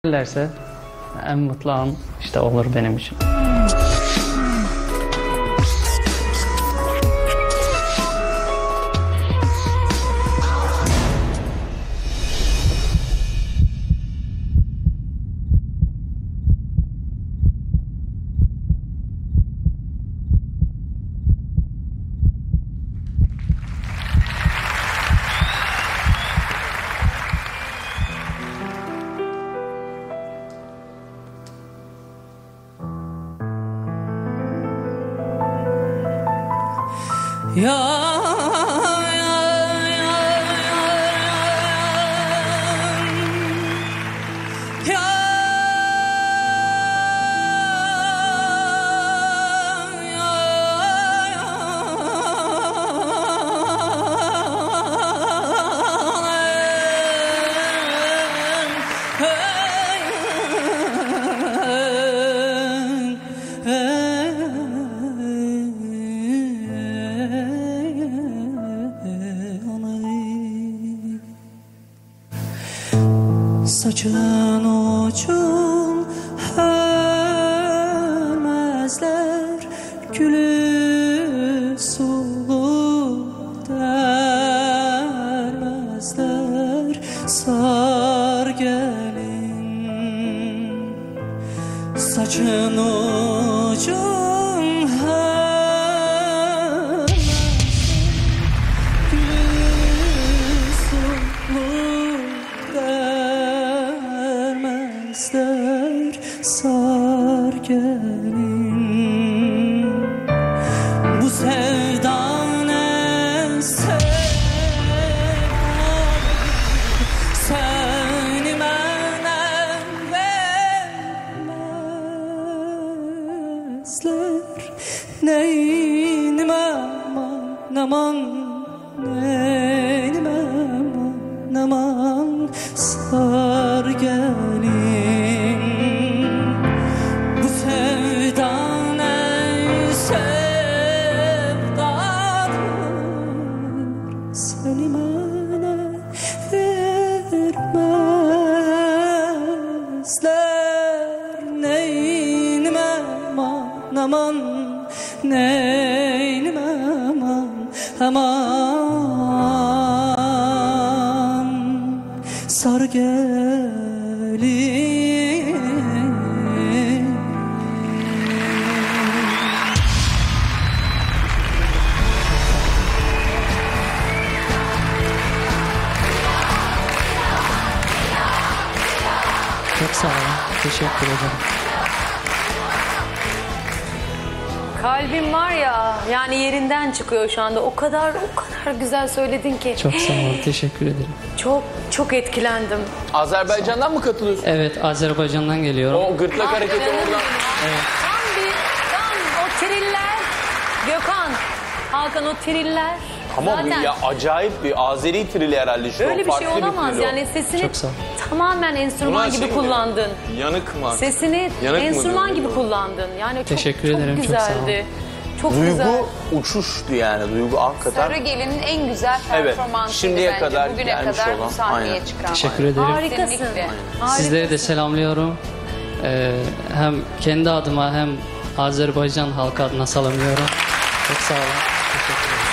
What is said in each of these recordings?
Lerse en mutlu an işte olur benim için. Saçın ucun hörmezler, gülü sulu dermezler. Sar gelin saçın ucun hörmezler, gülü sulu dermezler. Sar gelin bu sevda ne sevda, sönmene vermezler. Neynim aman aman, neynim aman aman. Sar gelin bu sevda ne sevdadır, seni bana vermezler. Neynim aman aman, neynim aman aman. Sar gelin. Çok sağ olun. Teşekkür ederim. Kalbim var ya, yani yerinden çıkıyor şu anda. O kadar güzel söyledin ki. Çok sağ olun. Teşekkür ederim. Çok etkilendim. Azerbaycan'dan mı katılıyorsun? Evet, Azerbaycan'dan geliyorum. O gırtlak hareketi Canım oradan. benim. Tam o triller. Gökhan, Hakan, o triller. Ama zaten ya acayip bir Azeri trili herhalde şu. öyle bir şey farklı olamaz. trili o. Yani sesini Çok sağ ol. tamamen enstrüman Bunlar gibi şey mi? kullandın. Yanık mı? Sesini Yanık mı enstrüman diyor? gibi kullandın. Yani çok, Teşekkür çok ederim, çok sağ ol. güzeldi. Çok güzel. Duygu uçuştu yani. Duygu hakikaten. Sarı Gelin'in en güzel Evet, performansıydı şimdiye bence. kadar Bugüne gelmiş kadar olan. bu sahneye Aynen. çıkan. Teşekkür ederim. Harikasın. Kesinlikle. Sizleri de selamlıyorum. Hem kendi adıma hem Azerbaycan halkı adına selamlıyorum. Çok sağ olun. Teşekkür ederim.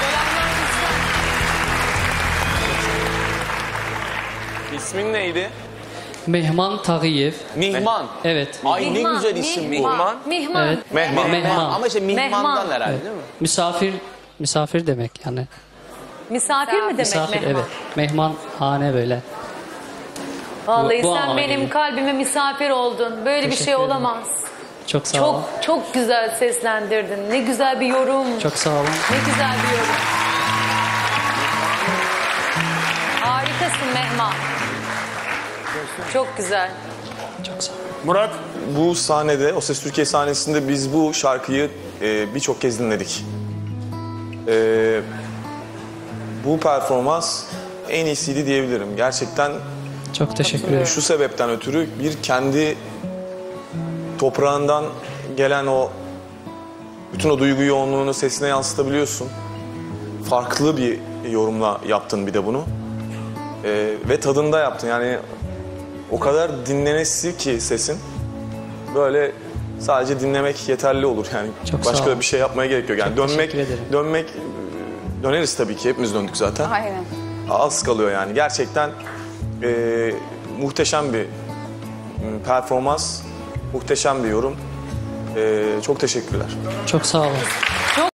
İsmin neydi? Mehman Tağıyev. Mihman. Evet. Ay ne güzel isim bu. Mihman. Evet. Mehman. Mehman. Ama işte Mihman'dan Mehman. herhalde Evet. değil mi? Misafir demek yani. Misafir mi demek Misafir, Mehman? evet. Mehman hane böyle. Vallahi Bu sen anlama benim geliyor. kalbime misafir oldun. Böyle bir Teşekkür şey ederim. olamaz. Çok sağ olun. Çok güzel seslendirdin. Ne güzel bir yorum. Çok sağ olun. Ne güzel bir yorum. Harikasın Mehman. Çok güzel. Çok sağ olun. Murat, bu sahnede, O Ses Türkiye sahnesinde biz bu şarkıyı birçok kez dinledik. Bu performans en iyisiydi diyebilirim. Gerçekten Çok teşekkür ederim. şu sebepten ötürü bir kendi toprağından gelen o bütün o duygu yoğunluğunu sesine yansıtabiliyorsun. Farklı bir yorumla yaptın bir de bunu. Ve tadında yaptın. Yani O kadar dinlenesi ki sesin. Böyle sadece dinlemek yeterli olur yani. Çok sağ Başka olun. da bir şey yapmaya gerek yok. Yani Çok teşekkür dönmek ederim. döneriz tabii ki. Hepimiz döndük zaten. Aynen. Az kalıyor yani. Gerçekten muhteşem bir performans, muhteşem bir yorum. Çok teşekkürler. Çok sağ olun.